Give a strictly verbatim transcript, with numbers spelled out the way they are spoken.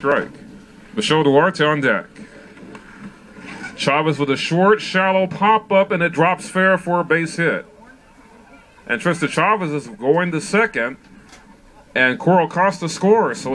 strike. Michelle Duarte on deck. Chavez with a short, shallow pop-up, and it drops fair for a base hit. And Trista Chavez is going to second, and Koral Costa scores. So